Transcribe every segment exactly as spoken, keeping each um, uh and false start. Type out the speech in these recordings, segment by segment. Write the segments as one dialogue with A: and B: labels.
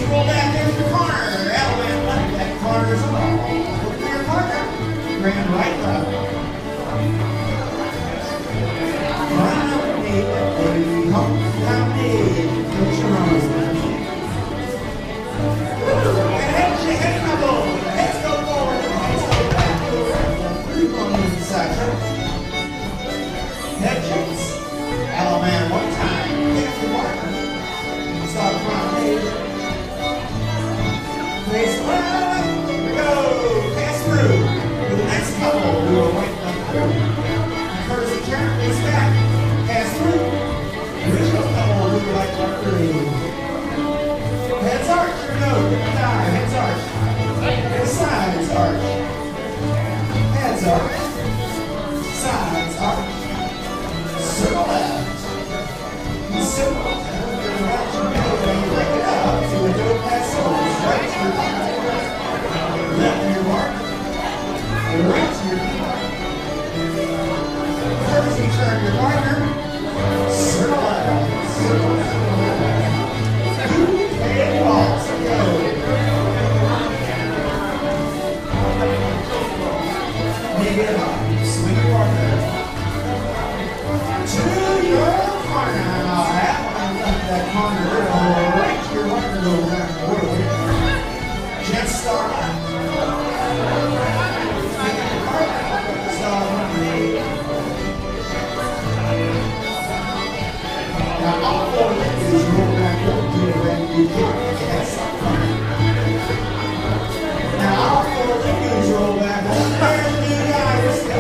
A: roll back into the corner. Alabama left, that corner's all. Look for your partner. Grand right left. Run up and eight, baby. Home down eight. Coach your arms. And head shake, head couple. Heads go forward, heads go back. Three on the inside. Head shakes. Alabama one time. Pick the partner. Start front eight. Face well. Here we go. Pass through. For the next couple, do a right left through. First turn, face back. Pass through. Original couple, do a right left through. Heads arch. Here we go. Get the die. Heads arch. And sides arch. Heads arch. Sides arch. Circle left. Circle left. Break it up to a dope pass over. Right to your mark. Left to your mark. Right to your mark. First you turn your partner. Circle left. Circle left. And waltz. Go. Make it up. Swing your partner. To your partner. That corner, right to your partner, go around the world. Jet star left. Star right. Now all four legs roll back up to the right. You can't catch something. Now all four legs roll back up. There's the new guy.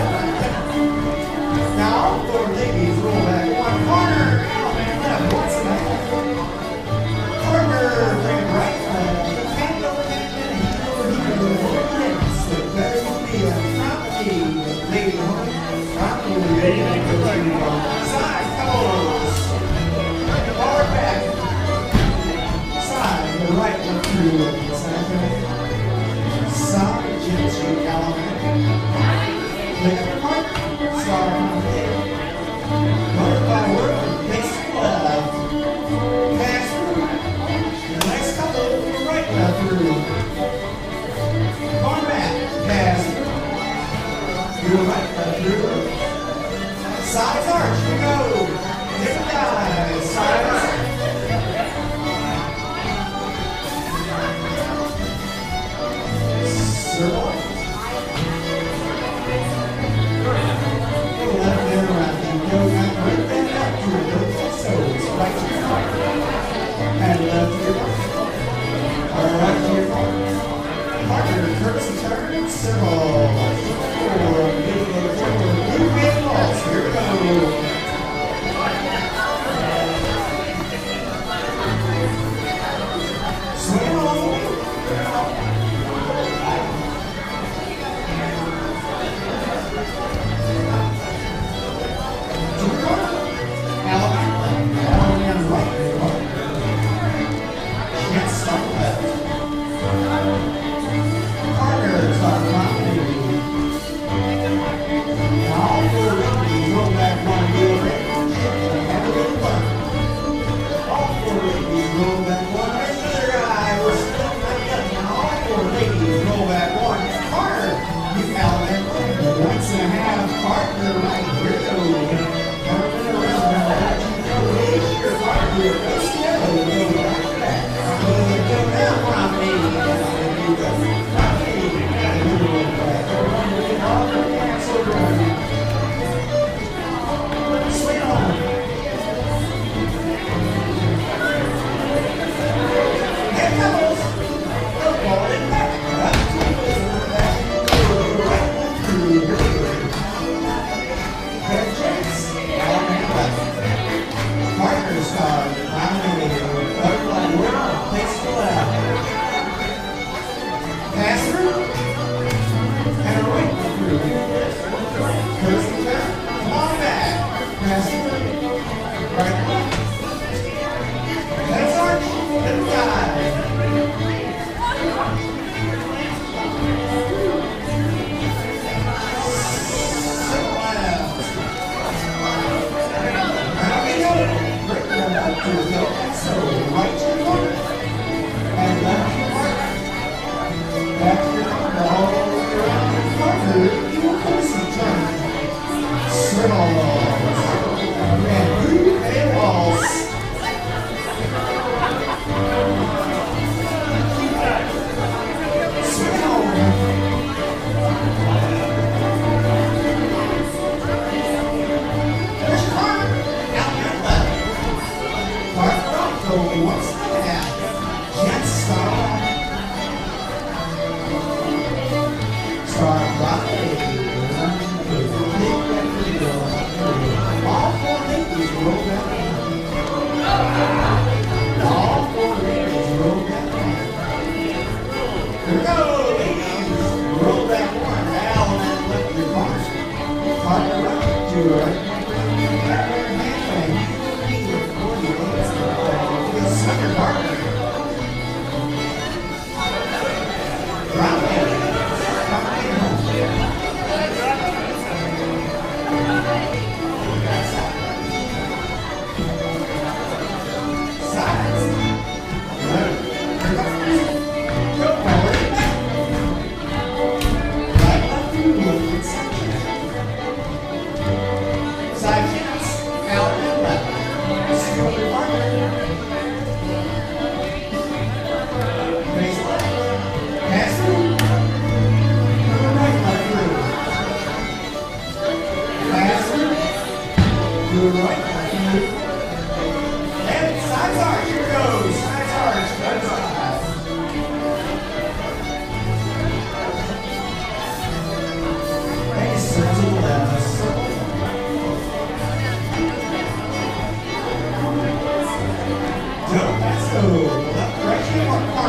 A: Now all four legs roll back. One corner. What's the matter? Corner, bring right left. The hand over hand and hand over here. Hips, the better will be a front knee. Lady home, front knee. Side goes. Forward back. Side, the right left through. Side back. Side, jump straight, Alabama. Click up the mark. Start on the head. Word by word. Next left. Pass through. The next couple, right left through. Going back. Pass through. Do a right left through. Sides arch. Here we go. Different guys. Sides arch. Circle. Go left there, right. You go right, right back up to it. Don't get so. It's right to your right. And left to your right. Or right to your right. Partner, curtsy turn, circle. Forward, middle, go forward. Blue big balls. Here we go. Swing on.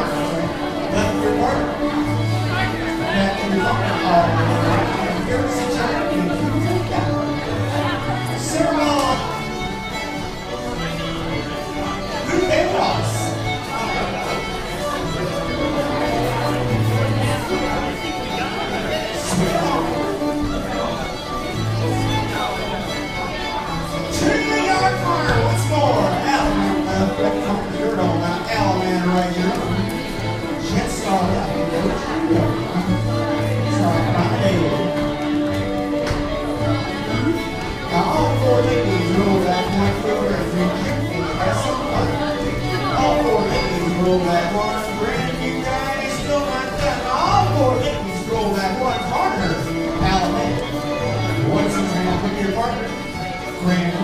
A: Left your partner. Back to your partner. All right. And here's the turn. Center on. Loop and cross. Swing on. Two-yard corner. Once more. Allen. Uh, right on the dirt on that Allen right here. Jet start up. Start by David. Now all four ladies roll that one finger and you kick and have some fun. All four ladies roll that one. Brand you guys still not done. All four ladies roll that one partner. Alabama. Once you hand pick your partner. Grand